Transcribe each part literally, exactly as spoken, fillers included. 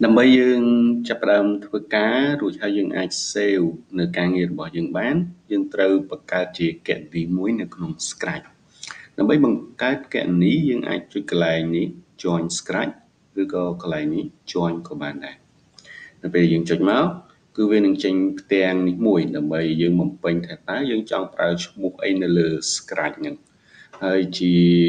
ដើម្បីយើងចាប់ផ្ដើមធ្វើការរួចហើយយើងអាច save នៅការងាររបស់យើងបានយើងត្រូវបង្កើតជាគណនីមួយនៅក្នុង Scratch ដើម្បីបង្កើតគណនីយើងអាចចុចកន្លែងនេះ join Scratch ឬក៏កន្លែងនេះ join ក៏បានដែរនៅពេលយើងចុចមកគឺវានឹងចេញផ្ទាំងនេះមួយដើម្បីយើងបំពេញថាតើយើងចង់ប្រើឈ្មោះអីនៅលើ Scratch ហ្នឹងហើយជា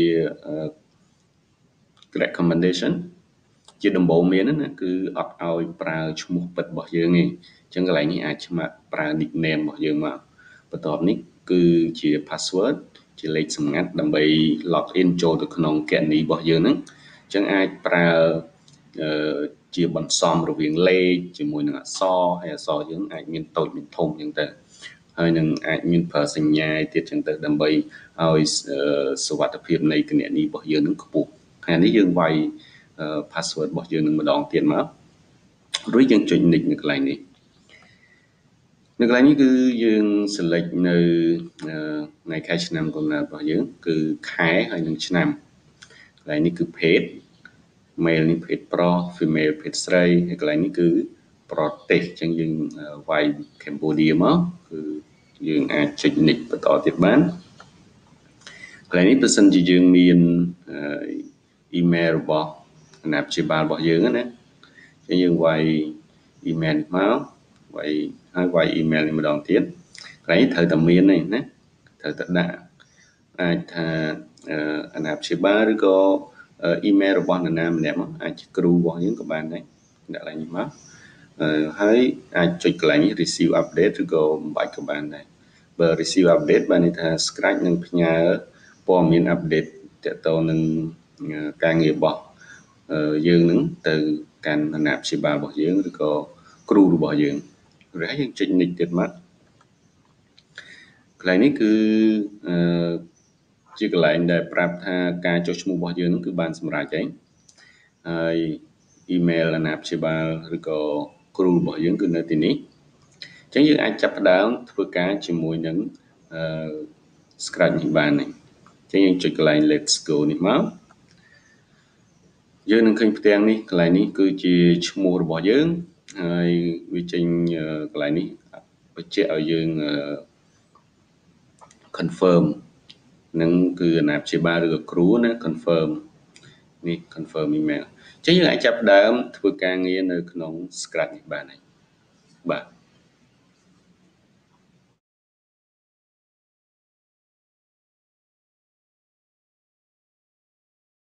recommendation ជាដំបូងមានណាគឺអត់ឲ្យប្រើឈ្មោះពិតរបស់យើងទេអញ្ចឹងកន្លែងនេះអាចឆ្មាក់ប្រើ nickname របស់យើងមកបន្ទាប់នេះគឺជា password ជាលេខសម្ងាត់ដើម្បី log in ចូលទៅក្នុងគណនីរបស់យើងហ្នឹងអញ្ចឹងអាចប្រើអឺជាបន្សំរវាងលេខជាមួយនឹងអក្សរហើយអក្សរយើងអាចមានតូចមានធំអញ្ចឹងទៅហើយនឹងអាចមានប្រើសញ្ញាទៀតអញ្ចឹងទៅដើម្បីឲ្យសុវត្ថិភាពនៃគណនីរបស់យើងនឹងខ្ពស់ហើយនេះយើងវាយ password របស់យើងនឹងម្ដងទៀតមករួចយើងចុច next នៅកន្លែងនេះនៅកន្លែងនេះគឺយើង select នៅថ្ងៃខែឆ្នាំកំណើតរបស់យើងគឺខែហើយនឹងឆ្នាំកន្លែងនេះគឺភេទ male នេះភេទប្រុស female ភេទស្រីហើយកន្លែងនេះគឺប្រទេសអញ្ចឹងយើងវាយ Cambodia មកគឺយើងអាចចុច next បន្តទៀតបានកន្លែងនេះបើសិនជាយើងមាន email របស់អាណាព្យាបាលរបស់យើងណាអញ្ចឹងយើងវាយ email នេះមកវាយហើយវាយ email នេះម្ដងទៀតកន្លែងនេះត្រូវតែមានទេណាត្រូវតែដាក់អាចថាអាណាព្យាបាលឬក៏ email របស់នរណាម្នាក់មកអាចជាគ្រូរបស់យើងក៏បានដែរដាក់កន្លែងនេះមកហើយអាចចុចកន្លែងនេះ receive update ឬក៏បំបាច់ក៏បានដែរបើ receive update បានន័យថា Scratch នឹងផ្ញើព័ត៌មាន update ទាក់ទងនឹងការងាររបស់យើងនឹងទៅកាន់អាណាព្យាបាលរបស់យើងឬក៏គ្រូរបស់យើងឬហើយយើងចុច next ទៀតមកកន្លែងនេះគឺអឺជាកន្លែងដែលប្រាប់ថាការចុះឈ្មោះរបស់យើងនឹងគឺបានសម្រេចហើយហើយ email អាណាព្យាបាលឬក៏គ្រូរបស់យើងគឺនៅទីនេះអញ្ចឹងយើងអាចចាប់ផ្ដើមធ្វើការជាមួយនឹងអឺ Scratch នេះបានហើយអញ្ចឹងយើងចុចកន្លែង let's go នេះមកយើងនឹងឃើញផ្ទាំងនេះកន្លែងនេះគឺជាឈ្មោះរបស់យើងហើយវាចេញកន្លែងនេះបញ្ជាក់ឲ្យយើង confirm នឹងគឺអាណាព្យាបាលឬក៏គ្រូណា confirm នេះ confirm email អញ្ចឹងយើងអាចចាប់ផ្ដើមធ្វើការងារនៅក្នុង Scratch នេះបានហើយបាទ